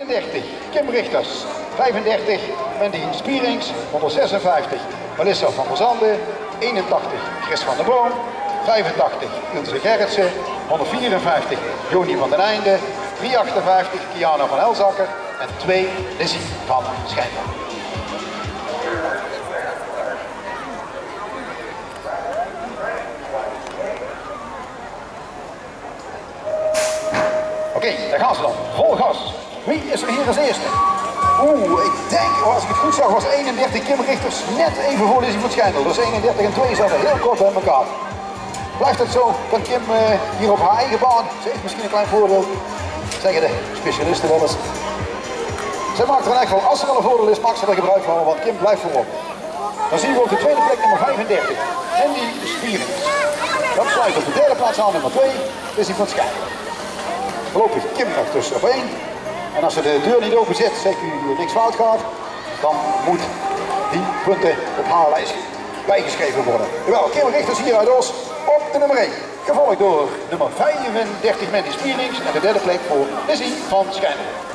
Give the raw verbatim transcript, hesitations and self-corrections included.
dertig, Kim Richters. vijfendertig, Mandy Spierings. honderdzesenvijftig, Melissa van der Zanden. eenentachtig, Chris van der Boom. vijfentachtig, Ilse Gerritsen. honderdvierenvijftig, Joni van den Einde. driehonderdachtenvijftig, Kiana van Elzakker. En twee, Lizzie van Schijndel. Oké, okay, daar gaan ze dan. Vol gas. Wie is er hier als eerste? Oeh, ik denk, als ik het goed zag, was eenendertig Kim Richters net even voor Lizzie van Schijndel. Dus eenendertig en twee zaten heel kort bij elkaar. Blijft het zo, kan Kim uh, hier op haar eigen baan. Ze heeft misschien een klein voordeel. Zeggen de specialisten wel eens. Zij maakt er in ieder geval, als er wel een voordeel is, maakt ze er gebruik van, want Kim blijft voorop. Dan zien we op de tweede plek nummer vijfendertig, Mandy Spierings. Dat sluit op de derde plaats aan nummer twee, Lizzie van Schijndel. Voorlopig Kim nog tussen op één. En als ze de deur niet open zet, zeker u niks fout gaat, dan moet die punten op haar lijst bijgeschreven worden. Jawel, Kim Richters hier uit Os op de nummer één. Gevolgd door nummer vijfendertig Mandy Spierings en de derde plek voor Lizzie van Schijndel.